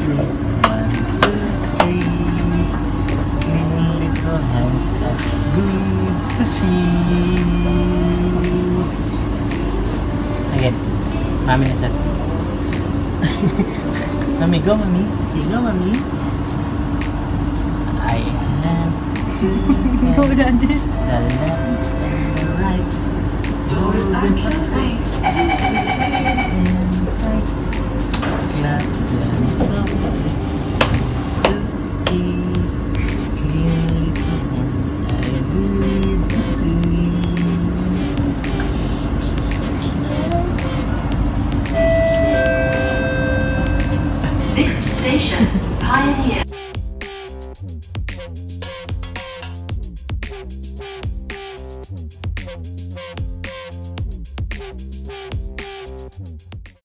One, two, three. Little hands are good to see. Again, Mommy na sabi. Mommy, go, Mommy. Say, go, Mommy. I have two hands, the left and the right. Doors right and right. Clap them softly. Clean little hands are good to see. Next station, Pioneer.